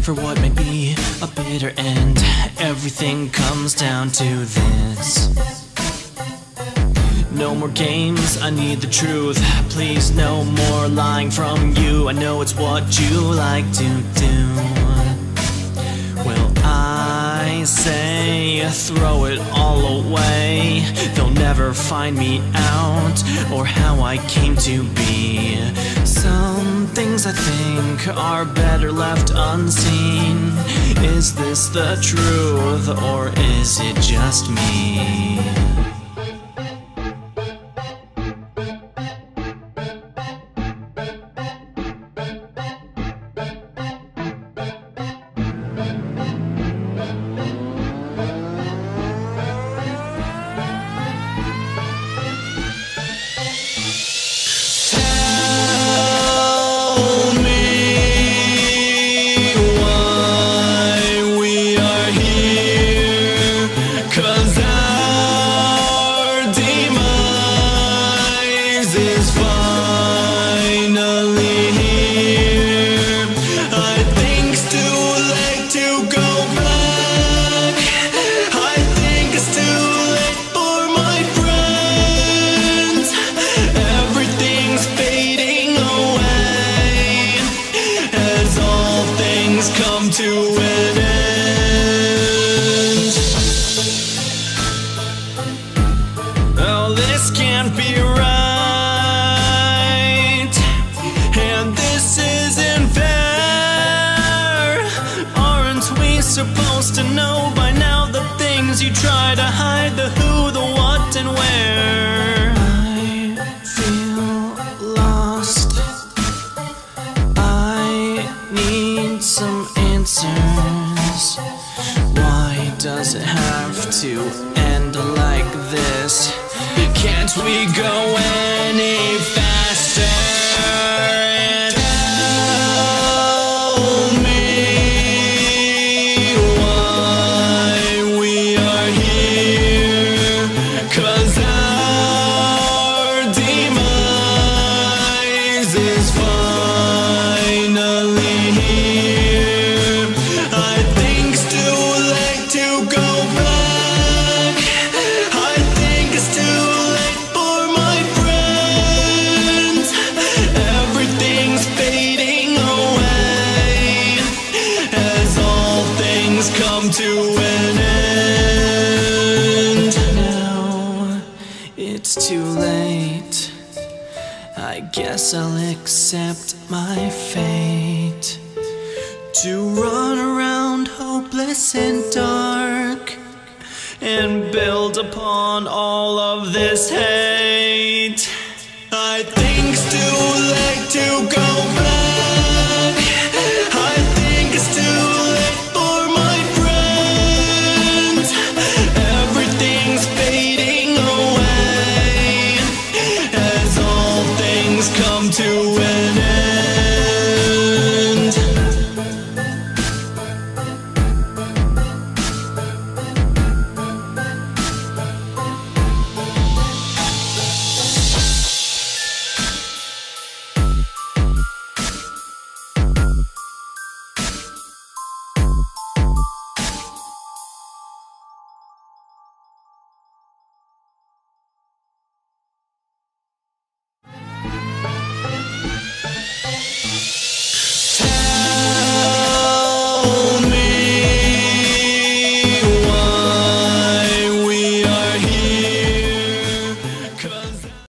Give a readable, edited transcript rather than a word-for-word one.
for what may be a bitter end. Everything comes down to this. No more games, I need the truth. Please, no more lying from you. I know it's what you like to do. Well, I say throw it all away. They'll never find me out or how I came to be. Some things I think are better left unseen. Is this the truth or is it just me? Come to an end. Oh, this can't be right, and this isn't fair. Aren't we supposed to know by now the things you try to hide? The who, the what, and where. I feel lost. I need some answers. Why does it have to end like this? Can't we go any faster? And tell me why we are here, 'cause our demise is finally here. I think it's too late to go back. I think it's too late for my friends. Everything's fading away as all things come to an end. Now it's too late. I guess I'll accept my fate to run around hopeless and dark and build upon all of this hate. I think it's too late to go back.